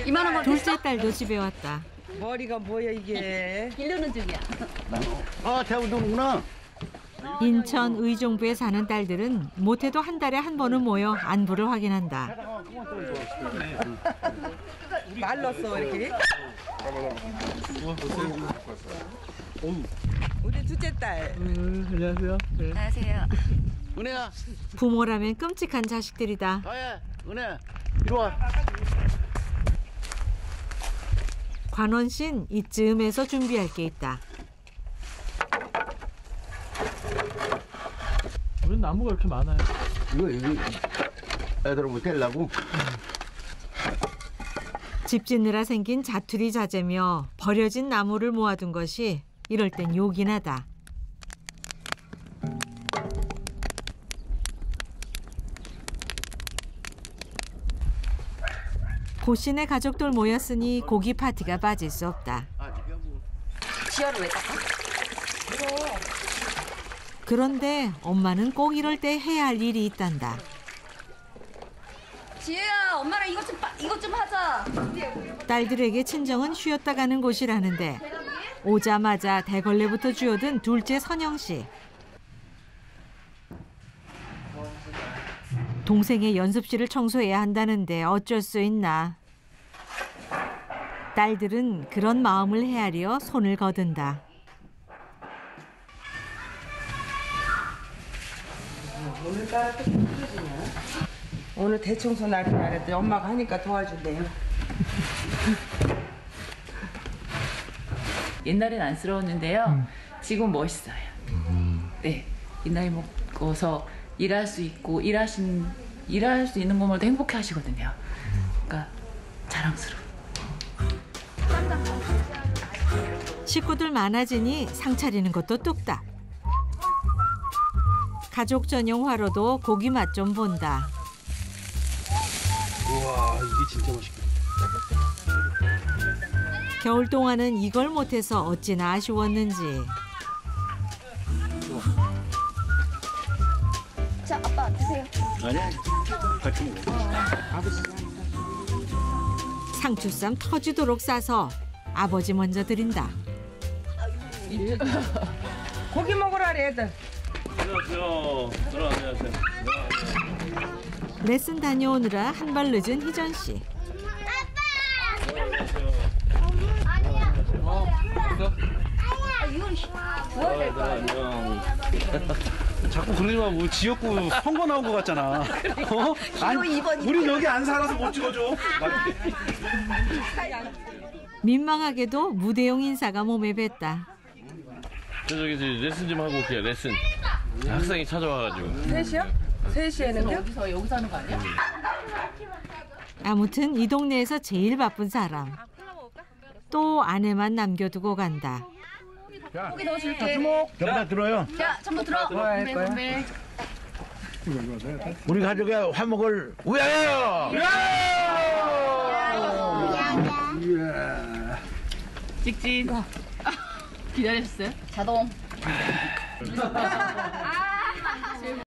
둘째 딸도 집에 왔다. 머리가 뭐야 이게? 기르는 중이야. 아, 태우도구나. 인천 의정부에 사는 딸들은 못해도 한 달에 한 번은 모여 안부를 확인한다. 말랐어 이렇게. 우리 둘째 딸. 안녕하세요. 네. 안녕하세요. 은혜야, 부모라면 끔찍한 자식들이다. 아야, 은혜, 이리 와. 관원 씨는 이쯤에서 준비할 게 있다. 왜 나무가 이렇게 많아요? 이거 애들 못 떼려고. 집 짓느라 생긴 자투리 자재며 버려진 나무를 모아둔 것이 이럴 땐 요긴하다. 고씨네 가족들 모였으니 고기 파티가 빠질 수 없다. 지혈을 왜 닦아? 그런데 엄마는 꼭 이럴 때 해야 할 일이 있단다. 지혜야, 엄마랑 이것 좀 하자. 딸들에게 친정은 쉬었다 가는 곳이라는데 오자마자 대걸레부터 쥐어든 둘째 선영 씨. 동생의 연습실을 청소해야 한다는데 어쩔 수 있나. 딸들은 그런 마음을 헤아려 손을 거둔다. 오늘따라 또 힘들지냐? 오늘 대청소 날이 알았더니 엄마가 하니까 도와준대요. 옛날엔 안쓰러웠는데요. 지금 멋있어요. 네, 이 나이 먹어서 일할 수 있고 일할 수 있는 것만으로도 행복해 하시거든요. 그러니까 자랑스러워. 식구들 많아지니 상 차리는 것도 뚝딱. 가족 전용 화로도 고기 맛 좀 본다. 우와, 이게 진짜 맛있겠다. 겨울 동안은 이걸 못해서 어찌나 아쉬웠는지. 자, 아빠 드세요. 아니야, 같이 먹어. 상추쌈 터지도록 싸서 아버지 먼저 드린다. 고기 먹으라래 애들. 안녕하세요. 안녕하세요. 레슨 다녀오느라 한 발 늦은 희전 씨. 자꾸 그러지 마. 뭐 지역구 선거 나온 것 같잖아. 어? 아니, 우린 여기 안 살아서 못 찍어줘. 민망하게도 무대용 인사가 몸에 뱄다. 저기 레슨 좀 하고 올게요. 레슨. 학생이 찾아와가지고. 3시요? 3시에는요? 여기서 하는 거 아니야? 아무튼 이 동네에서 제일 바쁜 사람. 또 아내만 남겨두고 간다. 고기 넣어줄게. 전부 들어요. 자, 전부 들어. 할 거야? 우리 가족의 화목을 위하여! 찍찍. 기다리셨어요? 자동.